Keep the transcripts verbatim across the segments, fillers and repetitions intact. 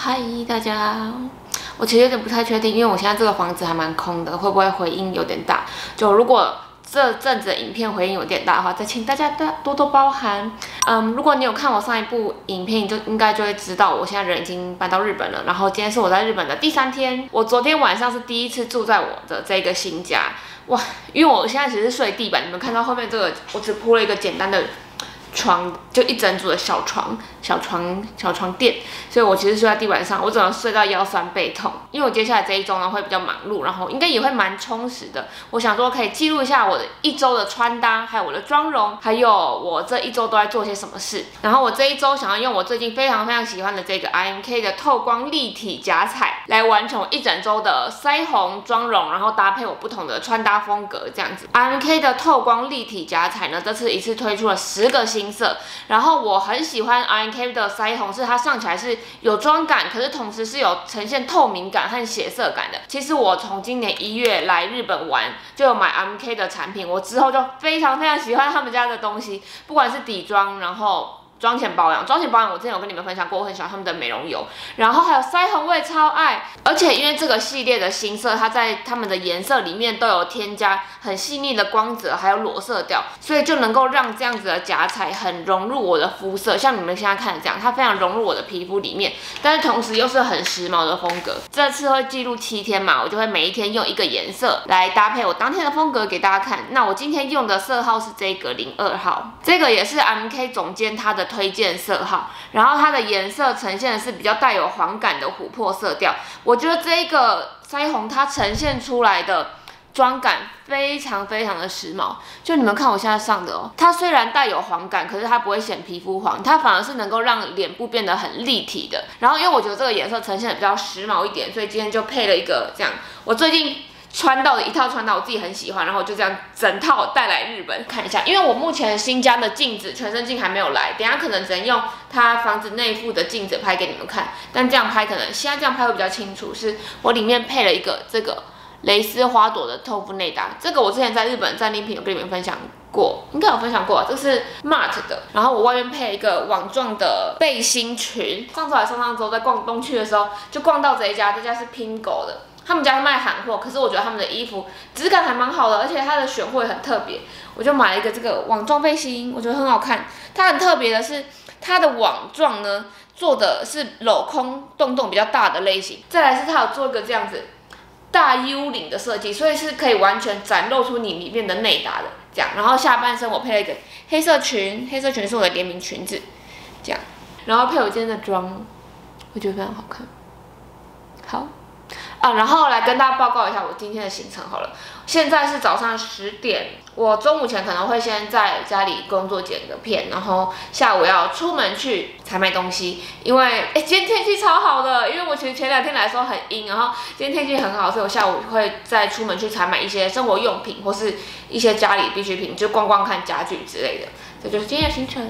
嗨，大家，我其实有点不太确定，因为我现在这个房子还蛮空的，会不会回音有点大？就如果这阵子的影片回音有点大的话，再请大家多多包涵。嗯，如果你有看我上一部影片，你就应该就会知道我现在人已经搬到日本了。然后今天是我在日本的第三天，我昨天晚上是第一次住在我的这个新家。哇，因为我现在其实是睡地板，你们看到后面这个，我只铺了一个简单的床，就一整组的小床、小床、小床垫，所以我其实睡在地板上，我整个睡到腰酸背痛。因为我接下来这一周呢会比较忙碌，然后应该也会蛮充实的。我想说可以记录一下我的一周的穿搭，还有我的妆容，还有我这一周都在做些什么事。然后我这一周想要用我最近非常非常喜欢的这个 I M K 的透光立体假彩来完成我一整周的腮红妆容，然后搭配我不同的穿搭风格这样子。I M K 的透光立体假彩呢，这次一次推出了十个新色，然后我很喜欢 I M K 的腮红，是它上起来是有妆感，可是同时是有呈现透明感和血色感的。其实我从今年一月来日本玩，就有买 I M K 的产品，我之后就非常非常喜欢他们家的东西，不管是底妆，然后妆前保养，妆前保养我之前有跟你们分享过，我很喜欢他们的美容油，然后还有腮红我也超爱，而且因为这个系列的新色，它在它们的颜色里面都有添加很细腻的光泽，还有裸色调，所以就能够让这样子的假彩很融入我的肤色，像你们现在看的这样，它非常融入我的皮肤里面，但是同时又是很时髦的风格。这次会记录七天嘛，我就会每一天用一个颜色来搭配我当天的风格给大家看。那我今天用的色号是这个零二号，这个也是 I M K 总监他的推荐色号，然后它的颜色呈现的是比较带有黄感的琥珀色调。我觉得这个腮红它呈现出来的妆感非常非常的时髦，就你们看我现在上的哦，它虽然带有黄感，可是它不会显皮肤黄，它反而是能够让脸部变得很立体的。然后因为我觉得这个颜色呈现的比较时髦一点，所以今天就配了一个这样，我最近穿到的一套穿搭，我自己很喜欢，然后我就这样整套带来日本看一下。因为我目前新家的镜子全身镜还没有来，等一下可能只能用它房子内附的镜子拍给你们看，但这样拍可能现在这样拍会比较清楚。是我里面配了一个这个蕾丝花朵的透肤内搭，这个我之前在日本战利品有跟你们分享过，应该有分享过，这是 Mart 的。然后我外面配了一个网状的背心裙。上次来上上周在逛东区的时候，就逛到这一家，这家是 Pingo 的。他们家是卖韩货，可是我觉得他们的衣服质感还蛮好的，而且它的选货也很特别。我就买了一个这个网状背心，我觉得很好看。它很特别的是，它的网状呢做的是镂空洞洞比较大的类型，再来是它有做一个这样子大 U 领的设计，所以是可以完全展露出你里面的内搭的这样。然后下半身我配了一个黑色裙，黑色裙是我的联名裙子，这样，然后配我今天的妆，我觉得非常好看。好。啊，然后来跟大家报告一下我今天的行程好了。现在是早上十点，我中午前可能会先在家里工作剪个片，然后下午要出门去采买东西。因为哎，今天天气超好的，因为我其实前两天来的时候很阴，然后今天天气很好，所以我下午会再出门去采买一些生活用品或是一些家里必需品，就逛逛看家具之类的。这就是今天的行程。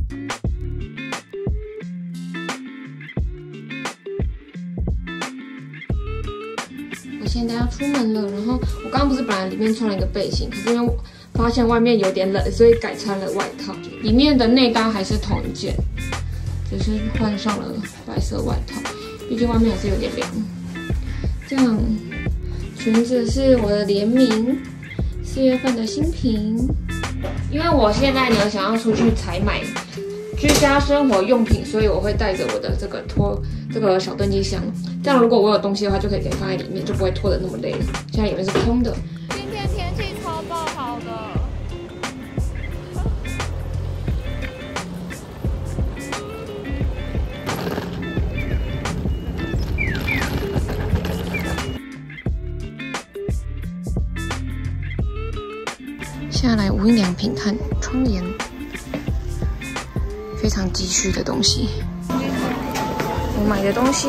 我现在要出门了，然后我刚刚不是本来里面穿了一个背心，可是因为我发现外面有点冷，所以改穿了外套。里面的内搭还是同一件，只是换上了白色外套，毕竟外面还是有点凉。这样，裙子是我的联名，四月份的新品。因为我现在呢想要出去采买居家生活用品，所以我会带着我的这个拖这个小登机箱，这样如果我有东西的话，就可以直接放在里面，就不会拖得那么累了。现在里面是空的。 今天天气超爆好的。 下来无印良品看窗帘。非常急需的东西，我买的东西，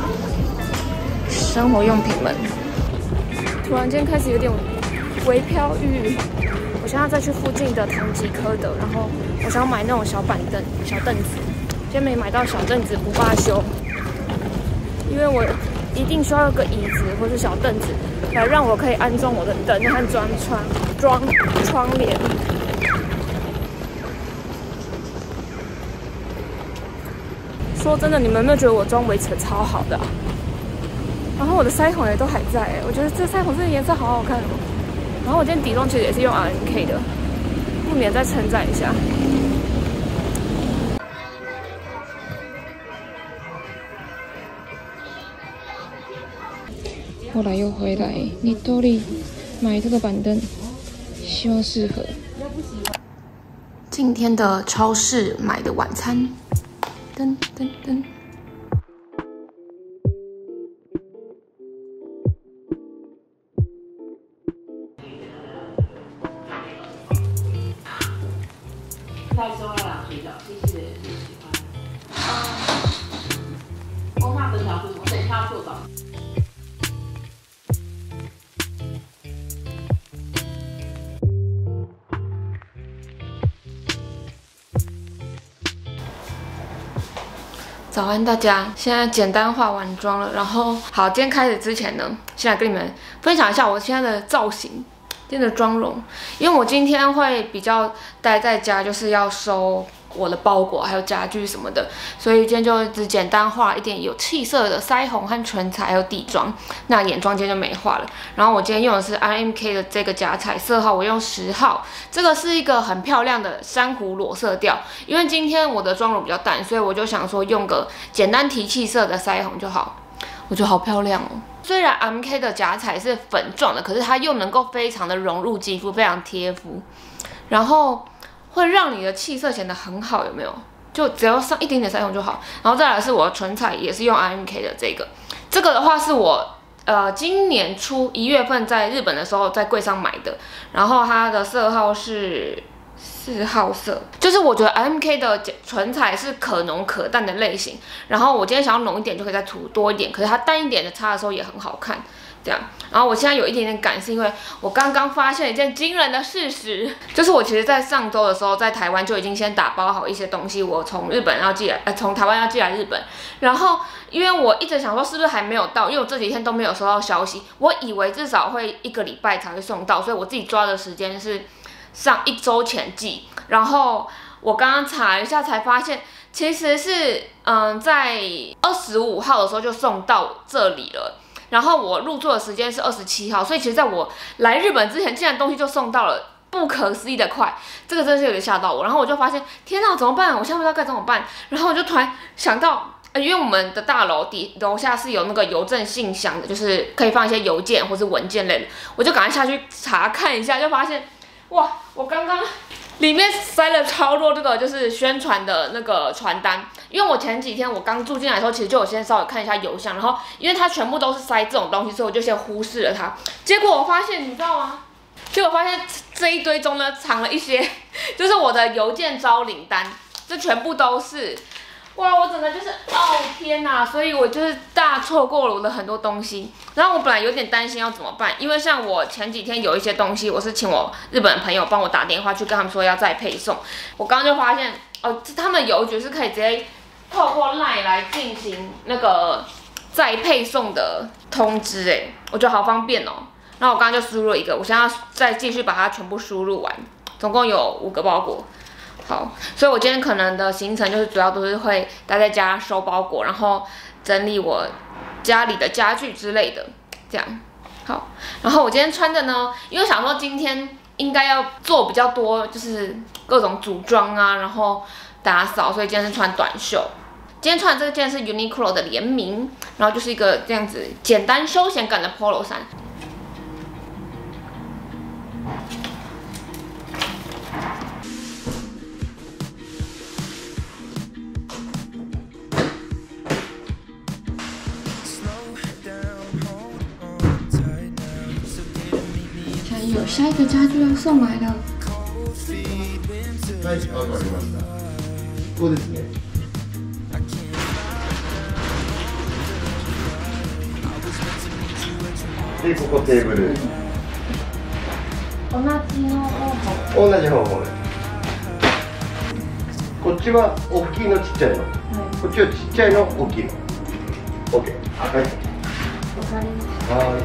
生活用品们，突然间开始有点微飘雨。我现在再去附近的唐吉诃德，然后我想要买那种小板凳、小凳子，今天没买到小凳子不罢休，因为我一定需要一个椅子或是小凳子，来让我可以安装我的灯和装窗装窗帘。 说真的，你们有没有觉得我妆维持得超好的、啊？然后我的腮红也都还在、欸，我觉得这腮红这个颜色好好看哦。然后我今天底妆其实也是用 R M K 的，不免再称赞一下。 后来又回来，你兜里买这个板凳，希望适合。今天的超市买的晚餐，噔噔噔。 太收了啦，水饺，谢谢，是喜欢。嗯，欧玛粉条是什么？等一下要做早。 早安大家，现在简单化完妆了，然后好，今天开始之前呢，先来跟你们分享一下我现在的造型，今天的妆容，因为我今天会比较待在家，就是要收我的包裹还有家具什么的，所以今天就只简单画一点有气色的腮红和唇彩，还有底妆。那眼妆今天就没画了。然后我今天用的是 R M K 的这个假彩色号，我用十号，这个是一个很漂亮的珊瑚裸色调。因为今天我的妆容比较淡，所以我就想说用个简单提气色的腮红就好。我觉得好漂亮哦。虽然 R M K 的假彩是粉状的，可是它又能够非常的融入肌肤，非常贴肤，然后会让你的气色显得很好，有没有？就只要上一点点腮红就好。然后再来是我的唇彩，也是用 R M K 的这个，这个的话是我呃今年初一月份在日本的时候在柜上买的，然后它的色号是四号色，就是我觉得 R M K 的唇彩是可浓可淡的类型，然后我今天想要浓一点就可以再涂多一点，可是它淡一点的擦的时候也很好看，这样。然后我现在有一点点赶，是因为我刚刚发现一件惊人的事实，就是我其实在上周的时候在台湾就已经先打包好一些东西，我从日本要寄来，呃，从台湾要寄来日本，然后因为我一直想说是不是还没有到，因为我这几天都没有收到消息，我以为至少会一个礼拜才会送到，所以我自己抓的时间是上一周前寄，然后我刚刚查一下才发现，其实是嗯在二十五号的时候就送到这里了，然后我入座的时间是二十七号，所以其实在我来日本之前，竟然东西就送到了，不可思议的快，这个真的是有点吓到我。然后我就发现，天哪，怎么办？我现在不知道该怎么办。然后我就突然想到。因为我们的大楼底楼下是有那个邮政信箱的，就是可以放一些邮件或是文件类的，我就赶快下去查看一下，就发现，哇，我刚刚里面塞了超多这个就是宣传的那个传单，因为我前几天我刚住进来的时候，其实就有先稍微看一下邮箱，然后因为它全部都是塞这种东西，所以我就先忽视了它。结果我发现，你知道吗？结果发现这一堆中呢藏了一些，就是我的邮件招领单，这全部都是。哇，我整个就是，哦天哪！所以我就是大错过了我的很多东西。然后我本来有点担心要怎么办，因为像我前几天有一些东西，我是请我日本的朋友帮我打电话去跟他们说要再配送。我刚刚就发现，哦，他们邮局是可以直接透过 LINE 来进行那个再配送的通知，哎，我觉得好方便哦。然后我刚刚就输入了一个，我现在要再继续把它全部输入完，总共有五个包裹。好，所以我今天可能的行程就是主要都是会待在家收包裹，然后整理我家里的家具之类的，这样。好，然后我今天穿的呢，因为想说今天应该要做比较多，就是各种组装啊，然后打扫，所以今天是穿短袖。今天穿的这件是 Uniqlo 的联名，然后就是一个这样子简单休闲感的 Polo 衫。有下一个家具要送来了。はい、わかりました。ここですね。で、ここテーブル。同じの方法。同じ方法です。こっちは大きいのちっちゃいの。はい、こっちはちっちゃいの大きいの。オッケー。はい。わかりました。はい。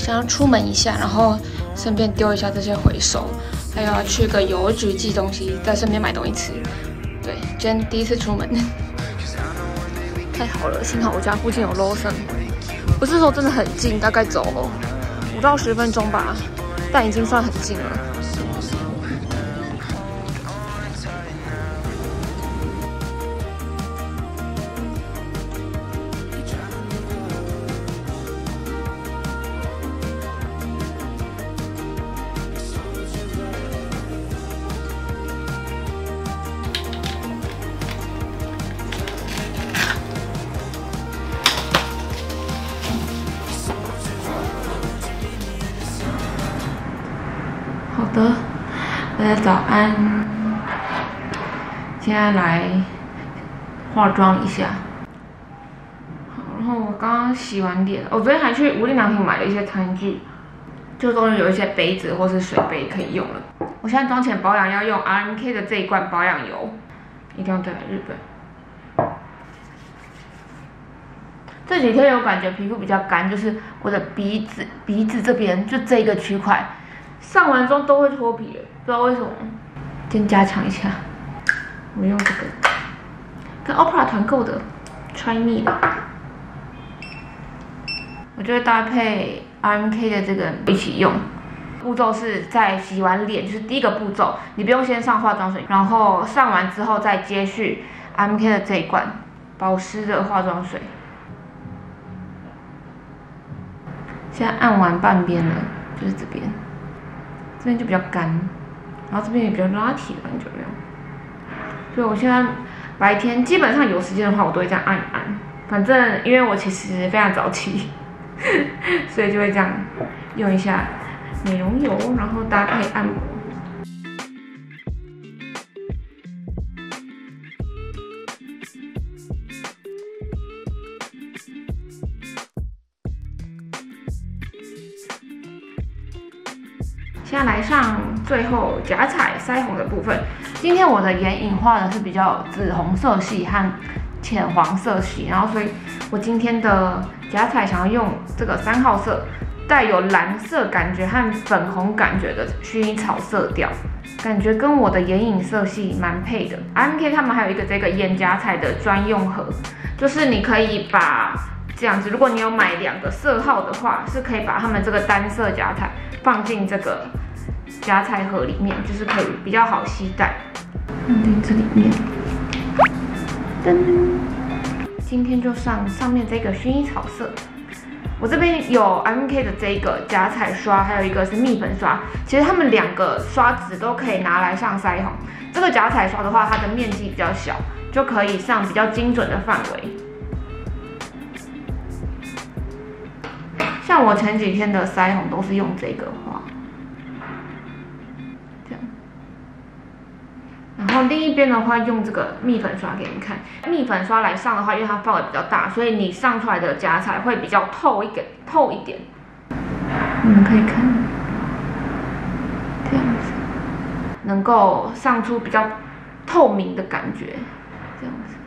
想要出门一下，然后顺便丢一下这些回收，还有要去个邮局寄东西，再顺便买东西吃。对，今天第一次出门，太好了，幸好我家附近有 Lawson， 不是说真的很近，大概走五到十分钟吧，但已经算很近了。好的，大家早安。现在来化妆一下。好，然后我刚刚洗完脸，我昨天还去无印良品买了一些餐具，就终于有一些杯子或是水杯可以用了。我现在妆前保养要用 R M K 的这一罐保养油，一定要带来日本。这几天有感觉皮肤比较干，就是我的鼻子鼻子这边就这个区块。上完妆都会脱皮了，不知道为什么。先加强一下，我用这个，跟 Opera 团购的 Try Me 的，我就会搭配 R M K 的这个一起用。步骤是在洗完脸，就是第一个步骤，你不用先上化妆水，然后上完之后再接续 R M K 的这一罐保湿的化妆水。现在按完半边了，就是这边。这边就比较干，然后这边也比较拉提的感觉没有。所以我现在白天基本上有时间的话，我都会这样按一按。反正因为我其实非常早起，所以就会这样用一下美容油，然后搭配按摩。现在来上最后假彩腮红的部分。今天我的眼影画的是比较紫红色系和浅黄色系，然后所以我今天的假彩想要用这个三号色，带有蓝色感觉和粉红感觉的薰衣草色调，感觉跟我的眼影色系蛮配的。R M K 他们还有一个这个眼假彩的专用盒，就是你可以把这样子，如果你有买两个色号的话，是可以把他们这个单色假彩放进这个夹彩盒里面，就是可以比较好携带。放进这里面，噔，今天就上上面这个薰衣草色。我这边有 R M K 的这个假彩刷，还有一个是蜜粉刷。其实它们两个刷子都可以拿来上腮红。这个假彩刷的话，它的面积比较小，就可以上比较精准的范围。像我前几天的腮红都是用这个画。然后另一边的话，用这个蜜粉刷给你们看。蜜粉刷来上的话，因为它范围比较大，所以你上出来的假彩会比较透一点，透一点。你们可以看，这样子，能够上出比较透明的感觉，这样子。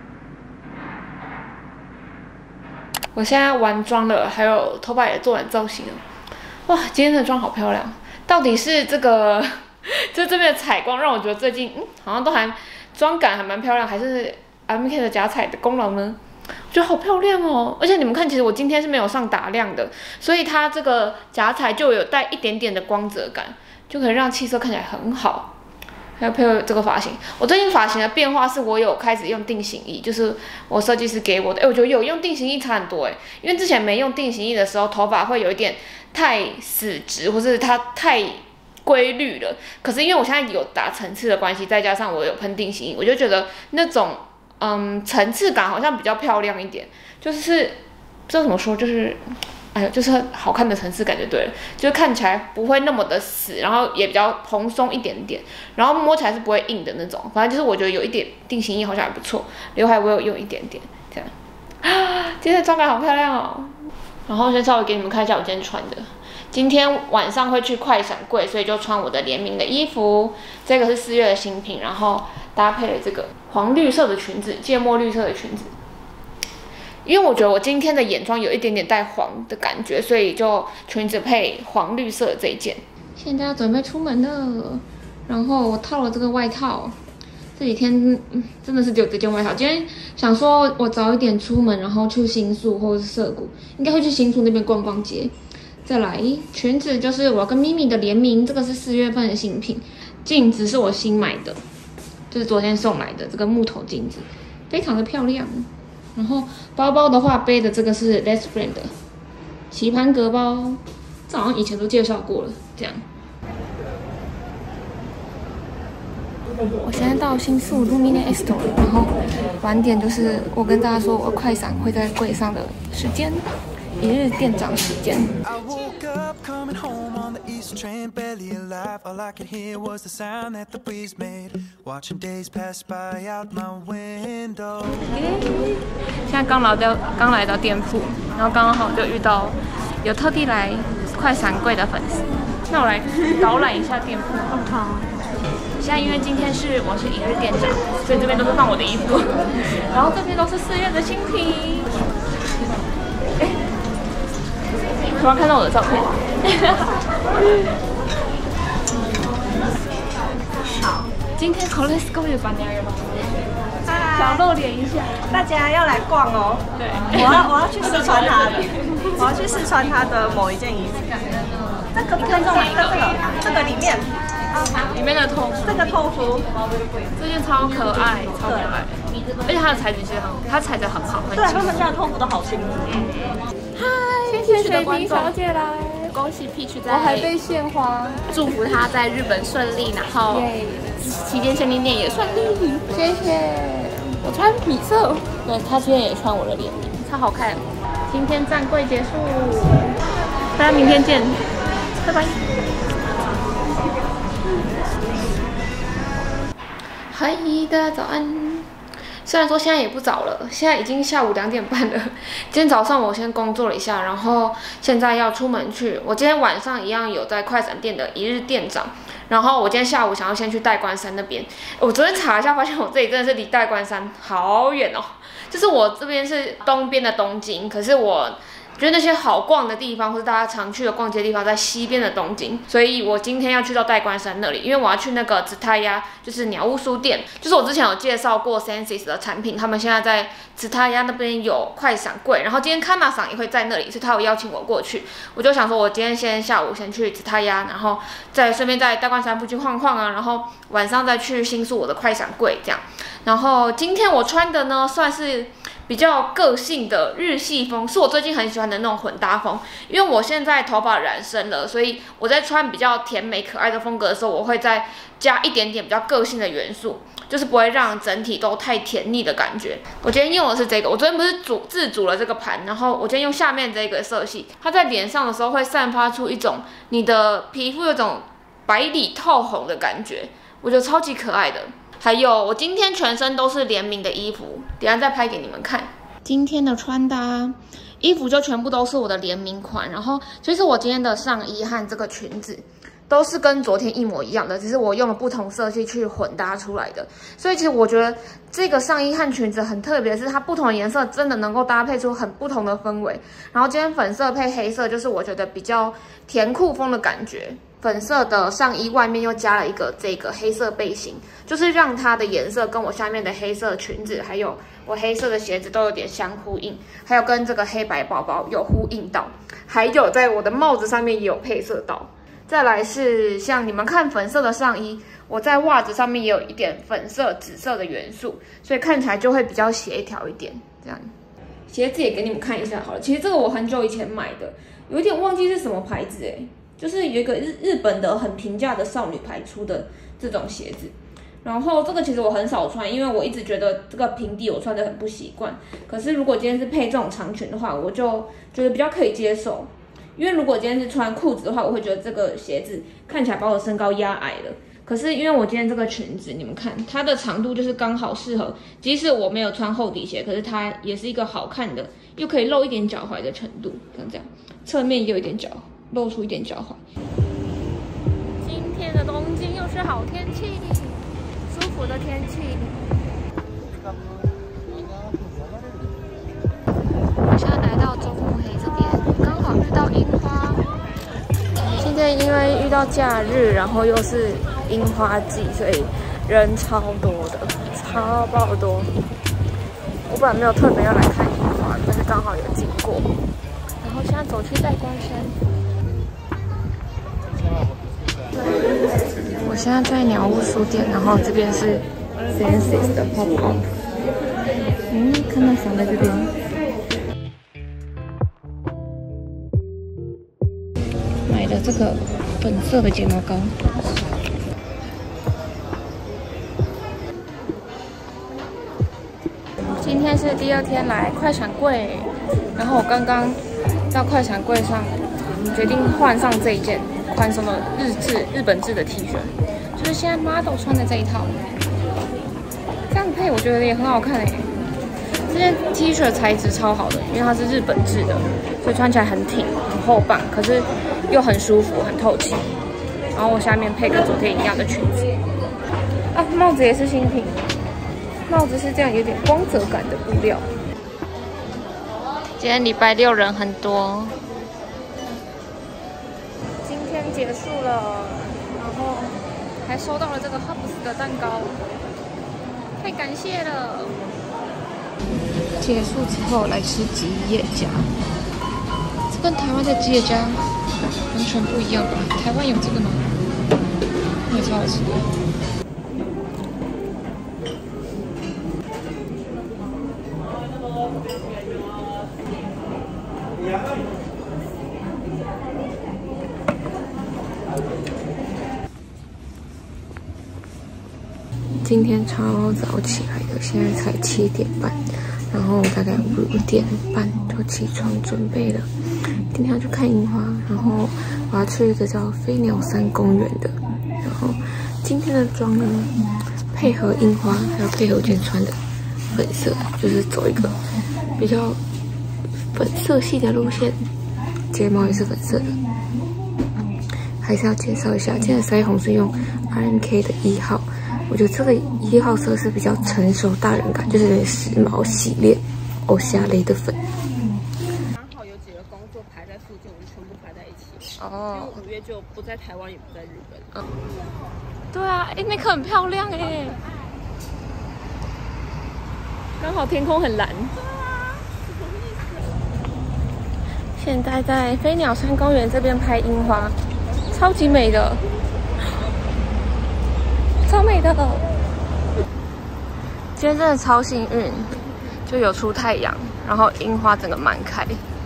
我现在完妆了，还有头发也做完造型了。哇，今天的妆好漂亮！到底是这个？就这边的采光让我觉得最近嗯好像都还妆感还蛮漂亮，还是 R M K 的假彩的功劳呢？我觉得好漂亮哦！而且你们看，其实我今天是没有上打亮的，所以它这个假彩就有带一点点的光泽感，就可以让气色看起来很好。还有配合这个发型，我最近发型的变化是我有开始用定型液，就是我设计师给我的。哎，我觉得有用定型液差很多哎，因为之前没用定型液的时候，头发会有一点太死直，或是它太规律了。可是因为我现在有打层次的关系，再加上我有喷定型液，我就觉得那种嗯层次感好像比较漂亮一点，就是不知道怎么说，就是哎呦，就是好看的层次感就对了，就是看起来不会那么的死，然后也比较蓬松一点点，然后摸起来是不会硬的那种。反正就是我觉得有一点定型液好像还不错，刘海我有用一点点这样。啊，今天的妆感好漂亮哦！然后先稍微给你们看一下我今天穿的。今天晚上会去快闪柜，所以就穿我的联名的衣服。这个是四月的新品，然后搭配了这个黄绿色的裙子，芥末绿色的裙子。 因为我觉得我今天的眼妆有一点点带黄的感觉，所以就裙子配黄绿色的这一件。现在要准备出门了，然后我套了这个外套。这几天、嗯、真的是只有这件外套。今天想说我早一点出门，然后去新宿或者是涩谷，应该会去新宿那边逛逛街。再来裙子就是我跟咪咪的联名，这个是四月份的新品。镜子是我新买的，就是昨天送来的这个木头镜子，非常的漂亮。然后包包的话，背的这个是 Let's Brand 的棋盘格包，这好像以前都介绍过了。这样，我现在到新宿 Lumine Esto， 然后晚点就是我跟大家说我快闪会在柜上的时间，一日店长时间。现在刚来到刚来到店铺，然后刚好就遇到有特地来快闪柜的粉丝。那我来导览一下店铺。好。现在因为今天是我是一日店长，所以这边都是放我的衣服，然后这边都是四月的新品。哎，突然看到我的照片。好，今天 Costco 有办那个吗？小露脸一下， 大家要来逛哦。 对， 我要我要去试穿它的，我要去试穿它的某一件衣服。这个看中哪一个？这个这个里面。 里面的透肤， 这个透肤， 这件超可爱，超可爱，而且它的材质其实很，它材质很好，很对，他们家的透肤都好轻。 嗯， 嗨，谢谢水瓶小姐来， 恭喜 Peach 在， 我还被献花， 祝福她在日本顺利，然后期间限定店也顺利。 谢谢。我穿米色， 对，她今天也穿我的联名，超好看。今天站柜结束，大家明天见，拜拜。嗨，大家早安。虽然说现在也不早了，现在已经下午两点半了。今天早上我先工作了一下，然后现在要出门去。我今天晚上一样有在快闪店的一日店长，然后我今天下午想要先去代官山那边。我昨天查一下，发现我这里真的是离代官山好远哦。就是我这边是东边的东京，可是我觉得那些好逛的地方，或是大家常去的逛街地方，在西边的东京，所以我今天要去到代官山那里，因为我要去那个紫太鸭，就是鸟屋书店，就是我之前有介绍过 Senses 的产品，他们现在在紫太鸭那边有快闪柜，然后今天康纳桑也会在那里，所以他有邀请我过去，我就想说，我今天先下午先去紫太鸭，然后再顺便在代官山附近晃晃啊，然后晚上再去新宿我的快闪柜这样。然后今天我穿的呢，算是比较个性的日系风，是我最近很喜欢的那种混搭风。因为我现在头发染深了，所以我在穿比较甜美可爱的风格的时候，我会再加一点点比较个性的元素，就是不会让整体都太甜腻的感觉。我今天用的是这个，我昨天不是组自组了这个盘，然后我今天用下面这个色系，它在脸上的时候会散发出一种你的皮肤有种白里透红的感觉，我觉得超级可爱的。还有，我今天全身都是联名的衣服，等一下再拍给你们看。今天的穿搭，衣服就全部都是我的联名款。然后，其实我今天的上衣和这个裙子都是跟昨天一模一样的，只是我用了不同色系去混搭出来的。所以，其实我觉得这个上衣和裙子很特别，是它不同的颜色真的能够搭配出很不同的氛围。然后今天粉色配黑色，就是我觉得比较甜酷风的感觉。粉色的上衣外面又加了一个这个黑色背心，就是让它的颜色跟我下面的黑色裙子，还有我黑色的鞋子都有点相呼应，还有跟这个黑白包包有呼应到，还有在我的帽子上面也有配色到。再来是像你们看粉色的上衣，我在袜子上面也有一点粉色、紫色的元素，所以看起来就会比较协调一点。这样，鞋子也给你们看一下好了。其实这个我很久以前买的，有点忘记是什么牌子哎。就是有一个日日本的很平价的少女牌出的这种鞋子，然后这个其实我很少穿，因为我一直觉得这个平底我穿的很不习惯。可是如果今天是配这种长裙的话，我就觉得比较可以接受。因为如果今天是穿裤子的话，我会觉得这个鞋子看起来把我身高压矮了。可是因为我今天这个裙子，你们看它的长度就是刚好适合，即使我没有穿厚底鞋，可是它也是一个好看的，又可以露一点脚踝的程度，像这样，侧面也有一点脚。露出一点脚踝。今天的东京又是好天气，舒服的天气。 遇到樱花。今天因为遇到假日，然后又是樱花季，所以人超多的，超爆多。我本来没有特别要来看樱花，但是刚好有经过。然后现在走去代官山。我现在在鸟屋书店，然后这边是 Senses 的 Pop Up。嗯，看到想在这边。买的这个粉色的睫毛膏。今天是第二天来快闪柜，然后我刚刚到快闪柜上决定换上这一件宽松的日制日本制的 T 恤，就是现在 model 穿的这一套，这样配我觉得也很好看哎。这件 T 恤材质超好的，因为它是日本制的，所以穿起来很挺很厚棒，可是又很舒服很透气。然后我下面配跟昨天一样的裙子，啊，帽子也是新品。帽子是这样有点光泽感的布料。今天礼拜六人很多。今天结束了，然后还收到了这个 Hubs 的蛋糕，太感谢了。结束之后来吃吉野家，这跟台湾的吉野家完全不一样吧？台湾有这个吗？也超好吃的。今天超早起来的，现在才七点半，然后大概五点半就起床准备了。今天要去看樱花，然后我要去一个叫飞鸟山公园的。然后今天的妆呢，配合樱花，还有配合我今天穿的粉色，就是走一个比较粉色系的路线，睫毛也是粉色的。还是要介绍一下，今天的腮红是用 R M K 的一号。我觉得这个一号色是比较成熟大人感，就是有点时髦洗练欧夏雷的粉。 刚好有几个工作排在附近，我们全部排在一起。 哦。 因为五月就不在台湾，也不在日本。 嗯。对啊，哎，那颗很漂亮哎。刚好天空很蓝。对啊。现在在飞鸟山公园这边拍樱花，超级美的。超美的！今天真的超幸运，就有出太阳，然后樱花整个满开。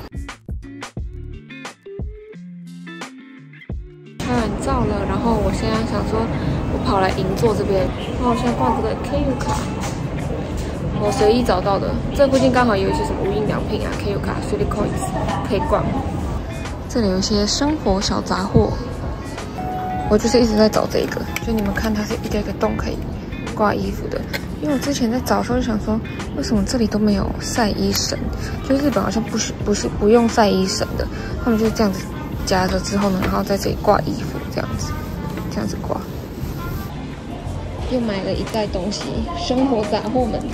太阳照了，然后我现在想说，我跑来银座这边，然后我现在逛这个 K U 卡，我随意找到的。这附近刚好有一些什么无印良品啊 ，K U 卡、City Coins 可以逛。这里有一些生活小杂货。我就是一直在找这个，就你们看，它是一个一个洞可以挂衣服的。因为我之前在找的时候就想说，为什么这里都没有晒衣绳？就日本好像不是不是不用晒衣绳的，他们就是这样子夹着之后呢，然后在这里挂衣服，这样子这样子挂。又买了一袋东西，生活杂货们。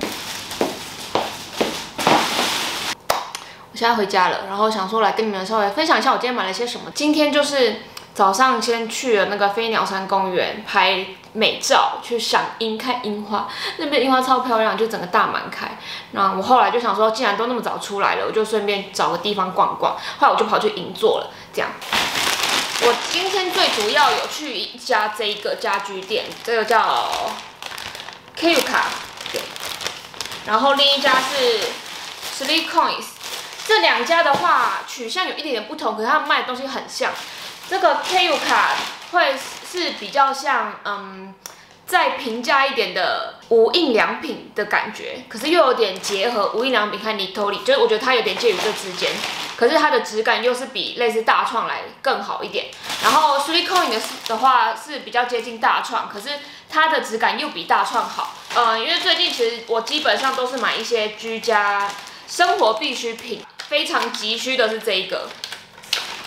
我现在回家了，然后想说来跟你们稍微分享一下我今天买了些什么。今天就是。早上先去了那个飞鸟山公园拍美照，去赏樱看樱花，那边樱花超漂亮，就整个大满开。那我后来就想说，既然都那么早出来了，我就顺便找个地方逛逛。后来我就跑去银座了。这样，我今天最主要有去一家这一个家居店，这个叫 K U 卡，对。然后另一家是 City Coins， 这两家的话取向有一点点不同，可是他们卖的东西很像。这个 K U 卡会是比较像，嗯，再平价一点的无印良品的感觉，可是又有点结合无印良品和 Nitori， 就是我觉得它有点介于这之间，可是它的质感又是比类似大创来更好一点。然后 Three Coin 的的话是比较接近大创，可是它的质感又比大创好。呃，因为最近其实我基本上都是买一些居家生活必需品，非常急需的是这一个。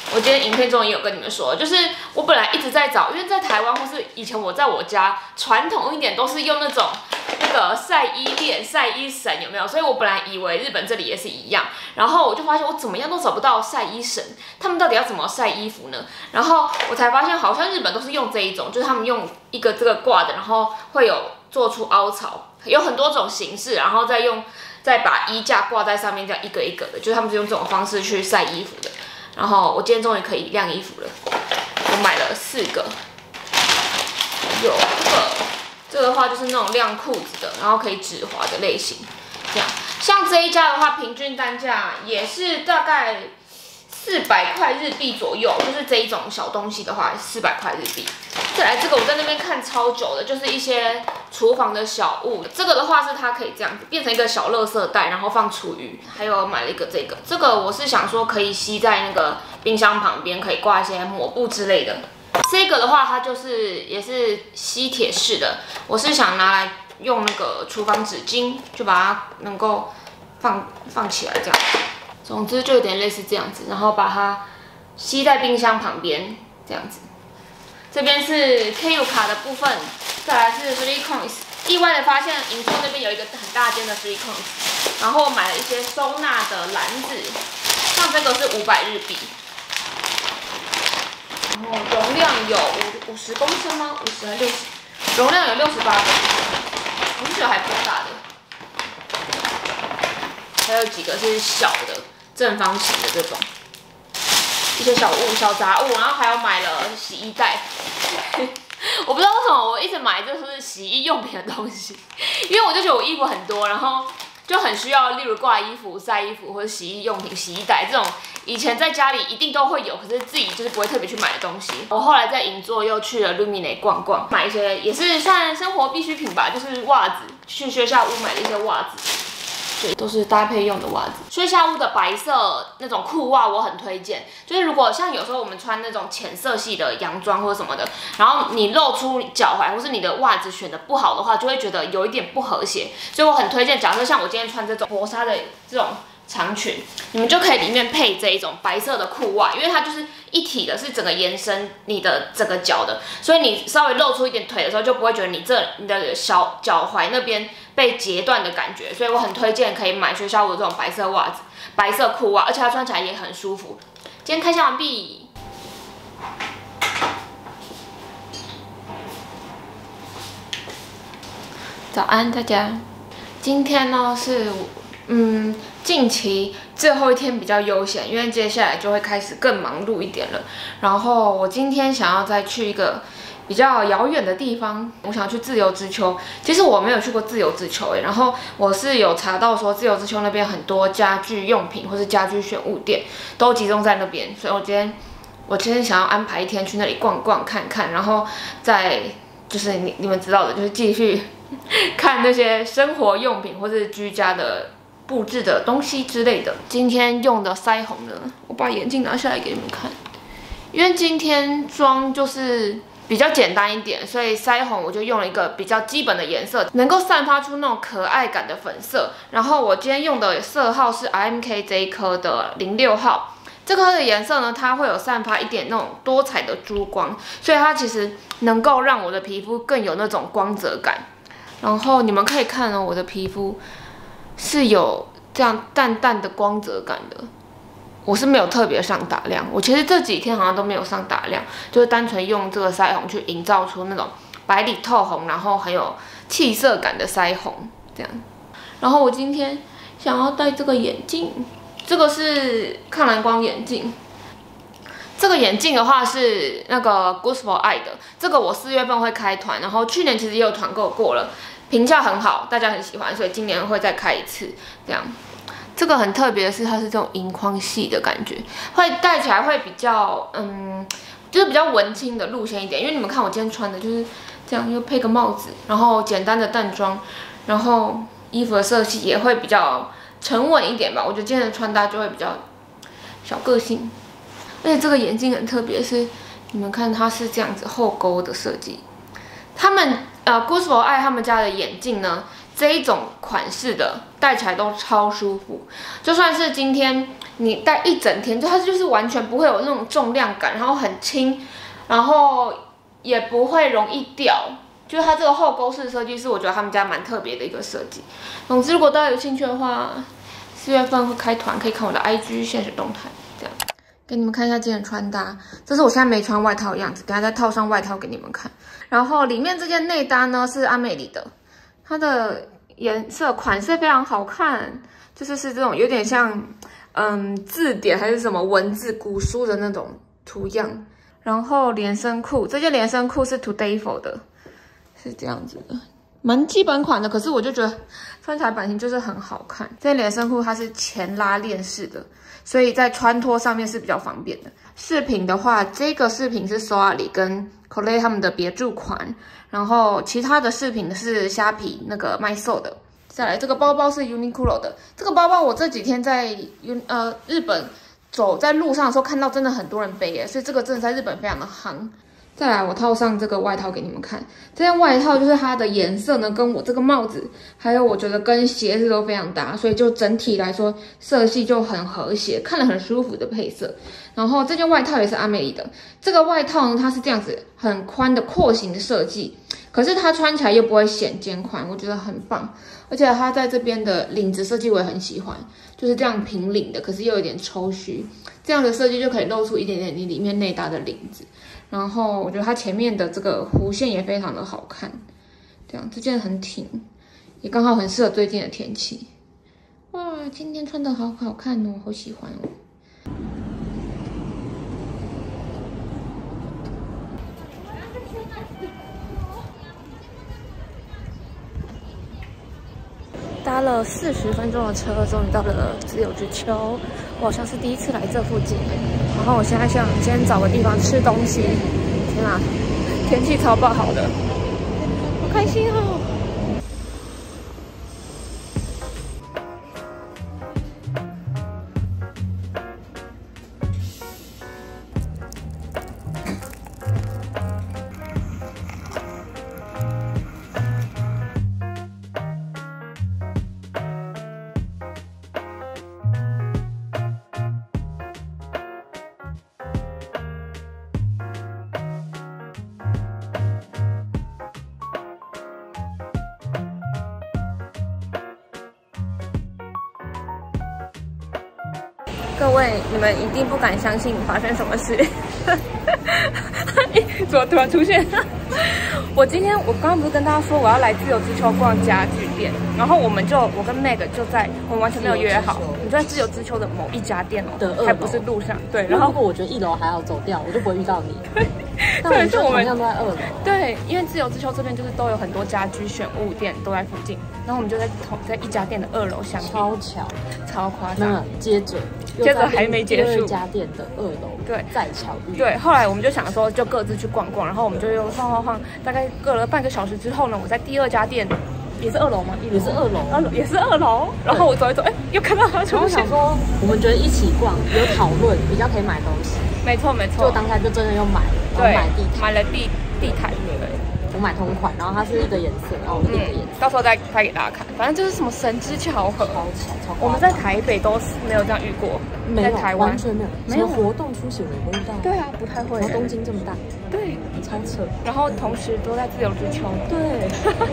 我今天影片中也有跟你们说，就是我本来一直在找，因为在台湾或是以前我在我家传统一点都是用那种那个晒衣链、晒衣绳，有没有？所以我本来以为日本这里也是一样，然后我就发现我怎么样都找不到晒衣绳，他们到底要怎么晒衣服呢？然后我才发现好像日本都是用这一种，就是他们用一个这个挂的，然后会有做出凹槽，有很多种形式，然后再用再把衣架挂在上面，这样一个一个的，就是他们是用这种方式去晒衣服的。然后我今天终于可以晾衣服了，我买了四个，有这个，这个的话就是那种晾裤子的，然后可以止滑的类型，这样。像这一家的话，平均单价也是大概四百块日币左右，就是这一种小东西的话，四百块日币。再来这个我在那边看超久的，就是一些厨房的小物。这个的话是它可以这样子变成一个小垃圾袋，然后放厨余。还有买了一个这个，这个我是想说可以吸在那个冰箱旁边，可以挂一些抹布之类的。这个的话它就是也是吸铁式的，我是想拿来用那个厨房纸巾，就把它能够放放起来这样。总之就有点类似这样子，然后把它吸在冰箱旁边这样子。这边是 K U 卡的部分，再来是 Three Coins。意外的发现，银座那边有一个很大间的 Three Coins， 然后买了一些收纳的篮子，像这个是五百日币，然后容量有五五十公升吗？五十还六十？容量有六十八公升，我觉得还挺大的。还有几个是小的正方形的这种。一些小物、小杂物，然后还有买了洗衣袋。我不知道为什么我一直买就是洗衣用品的东西，因为我就觉得我衣服很多，然后就很需要，例如挂衣服、晒衣服或者洗衣用品、洗衣袋这种，以前在家里一定都会有，可是自己就是不会特别去买的东西。我后来在银座又去了 Lumine 逛逛，买一些也是算生活必需品吧，就是袜子，去学校屋买了一些袜子。对，都是搭配用的袜子。学校屋的白色那种裤袜我很推荐，就是如果像有时候我们穿那种浅色系的洋装或者什么的，然后你露出脚踝或是你的袜子选的不好的话，就会觉得有一点不和谐。所以我很推荐，假设像我今天穿这种薄纱的这种长裙，你们就可以里面配这一种白色的裤袜，因为它就是一体的，是整个延伸你的整个脚的，所以你稍微露出一点腿的时候，就不会觉得你这你的小脚踝那边被截断的感觉。所以我很推荐可以买学校的这种白色袜子、白色裤袜，而且它穿起来也很舒服。今天开箱完毕。早安，大家。今天呢是嗯近期最后一天比较悠闲，因为接下来就会开始更忙碌一点了。然后我今天想要再去一个比较遥远的地方，我想去自由之丘。其实我没有去过自由之丘诶，然后我是有查到说自由之丘那边很多家具用品或是家居选物店都集中在那边，所以我今天我今天想要安排一天去那里逛逛看看，然后再就是你你们知道的，就是继续看那些生活用品或是居家的布置的东西之类的。今天用的腮红呢，我把眼镜拿下来给你们看，因为今天妆就是比较简单一点，所以腮红我就用了一个比较基本的颜色，能够散发出那种可爱感的粉色。然后我今天用的色号是 R M K 这一颗的零六号，这颗的颜色呢，它会有散发一点那种多彩的珠光，所以它其实能够让我的皮肤更有那种光泽感。然后你们可以看哦，我的皮肤是有这样淡淡的光泽感的。我是没有特别上打亮，我其实这几天好像都没有上打亮，就是单纯用这个腮红去营造出那种白里透红，然后很有气色感的腮红这样。然后我今天想要戴这个眼镜，这个是抗蓝光眼镜。这个眼镜的话是那个 Good for Eye 的，这个我四月份会开团，然后去年其实也有团购过了，评价很好，大家很喜欢，所以今年会再开一次这样。这个很特别的是，它是这种银框系的感觉，会戴起来会比较，嗯，就是比较文青的路线一点。因为你们看我今天穿的就是这样，又配个帽子，然后简单的淡妆，然后衣服的色系也会比较沉稳一点吧。我觉得今天的穿搭就会比较小个性。而且这个眼镜很特别，是你们看它是这样子后勾的设计。他们呃 Good for Eye 他们家的眼镜呢，这一种款式的戴起来都超舒服，就算是今天你戴一整天，就它就是完全不会有那种重量感，然后很轻，然后也不会容易掉。就是它这个后钩式设计是我觉得他们家蛮特别的一个设计。总之，如果大家有兴趣的话，四月份会开团，可以看我的 I G 现实动态。这样，给你们看一下今天的穿搭，这是我现在没穿外套的样子，等下再套上外套给你们看。然后里面这件内搭呢是阿美里的，它的颜色款式非常好看，就是是这种有点像嗯字典还是什么文字古书的那种图样。然后连身裤，这件连身裤是 Todayful 的，是这样子的，蛮基本款的，可是我就觉得穿起来版型就是很好看。这件连身裤它是前拉链式的，所以在穿脱上面是比较方便的。饰品的话，这个饰品是 Soali 跟 Colette 他们的别注款，然后其他的饰品是虾皮那个卖售的。再来，这个包包是 Uniqlo 的，这个包包我这几天在呃日本走在路上的时候看到，真的很多人背耶，所以这个真的在日本非常的夯。再来，我套上这个外套给你们看。这件外套就是它的颜色呢，跟我这个帽子，还有我觉得跟鞋子都非常搭，所以就整体来说色系就很和谐，看了很舒服的配色。然后这件外套也是阿美里的，这个外套呢，它是这样子很宽的廓形的设计，可是它穿起来又不会显肩宽，我觉得很棒。而且它在这边的领子设计我也很喜欢，就是这样平领的，可是又有点抽虚，这样的设计就可以露出一点点你里面内搭的领子。然后我觉得它前面的这个弧线也非常的好看，这样这件很挺，也刚好很适合最近的天气。哇，今天穿的好好看哦，好喜欢哦。 搭了四十分钟的车，终于到了自由之丘。我好像是第一次来这附近，然后我现在想先找个地方吃东西。天啊，天气超爆好的，好开心哦！各位，你们一定不敢相信发生什么事。怎么突然出现？我今天我刚刚不是跟大家说我要来自由之丘逛家具店，然后我们就我跟 Meg 就在我们完全没有约好，我们就在自由之丘的某一家店哦，还不是路上。对，然后如果我觉得一楼还要走掉，我就不会遇到你。 对，是我们好像都在二楼。 对，因为自由之丘这边就是都有很多家居选物店都在附近，然后我们就在同在一家店的二楼相遇， 超巧， 超夸张。 那接着接着还没结束， 第二家店的二楼， 对， 再巧遇。 对，后来我们就想说就各自去逛逛，然后我们就又晃晃晃，大概隔了半个小时之后呢，我在第二家店。也是二楼吗？ 也是二楼， 二楼也是二楼。然后我走一走，哎，又看到他出现。 我想说，我们觉得一起逛有讨论，比较可以买东西。 没错没错。 就当下就真的又买了，然后买地毯， 买了地地毯，对。 我买同款，然后它是一个颜色，然后我另一个颜色。 到时候再拍给大家看。反正就是什么神之巧合， 超巧超。 我们在台北都是没有这样遇过， 在台湾完全没有，没有活动出席我也不会遇到。 对啊，不太会。 然后东京这么大， 对， 超扯。 然后同时都在自由之丘， 对。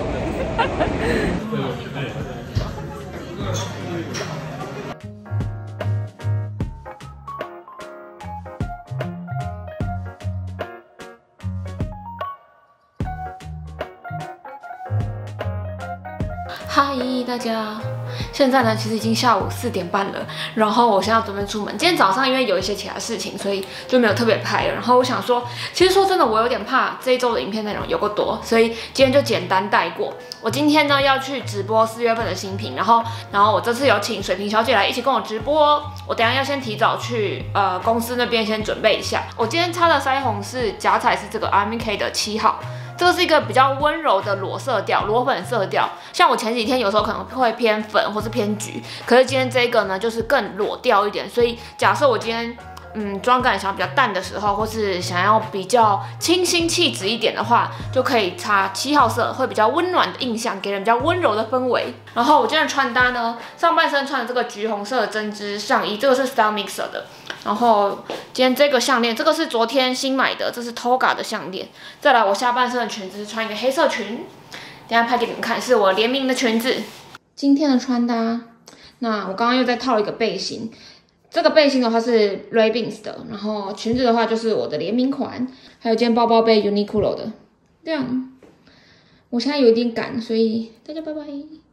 嗨，大家！现在呢，其实已经下午四点半了，然后我现在要准备出门。今天早上因为有一些其他事情，所以就没有特别拍了。然后我想说，其实说真的，我有点怕这一周的影片内容有够多，所以今天就简单带过。我今天呢要去直播四月份的新品，然后然后我这次有请水瓶小姐来一起跟我直播哦。我等一下要先提早去呃公司那边先准备一下。我今天擦的腮红是假彩是这个 R M K 的七号。这个是一个比较温柔的裸色调，裸粉色调。像我前几天有时候可能会偏粉或是偏橘，可是今天这个呢就是更裸调一点。所以假设我今天嗯妆感想要比较淡的时候，或是想要比较清新气质一点的话，就可以擦七号色，会比较温暖的印象，给人比较温柔的氛围。然后我今天的穿搭呢，上半身穿的这个橘红色的针织上衣，这个是 Style Mixer 的。然后今天这个项链，这个是昨天新买的，这是 Toga 的项链。再来，我下半身的裙子是穿一个黑色裙，等一下拍给你们看，是我联名的裙子。今天的穿搭，那我刚刚又再套了一个背心。这个背心的话是 Ray-Bans 的，然后裙子的话就是我的联名款，还有件包包背 Uniqlo 的。这样，我现在有一点赶，所以大家拜拜。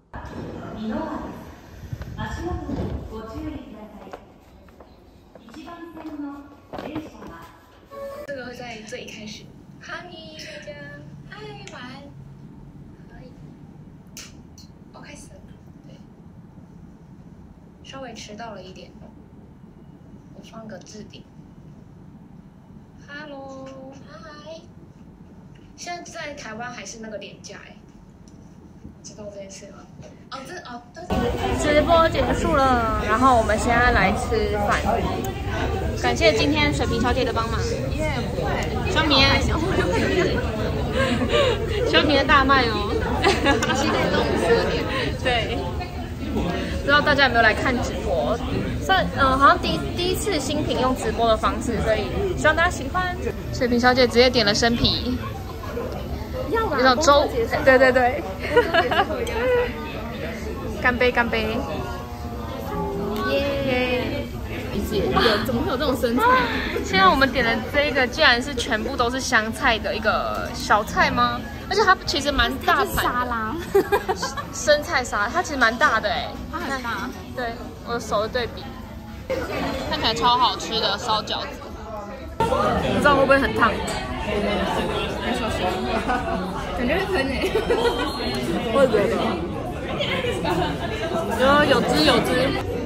这个会在最一开始。嗨，大家，嗨，晚安。可以。我开始了。对。稍微迟到了一点。我放个置顶。Hello， 嗨。现在在台湾还是那个连假哎，知道这件事吗？哦，这哦，直播结束了，然后我们现在来吃饭。感谢今天水瓶小姐的帮忙。耶，不会。小米，小米的大卖哦。期待中午十二点。对。不知道大家有没有来看直播？算嗯、呃，好像第第一次新品用直播的方式，所以希望大家喜欢。水瓶小姐直接点了生啤，有种粥，对对对。干杯干杯！耶！ 有怎么会有这种生菜？ 现在我们点的这个，竟然是全部都是香菜的一个小菜吗？而且它其实蛮大盘的。 沙拉， 生菜沙拉，它其实蛮大的哎。 它很大。 对，我的手的对比，看起来超好吃的烧饺子。不知道会不会很烫？ 要小心，感觉会喷诶。我也觉得。 有有汁有汁。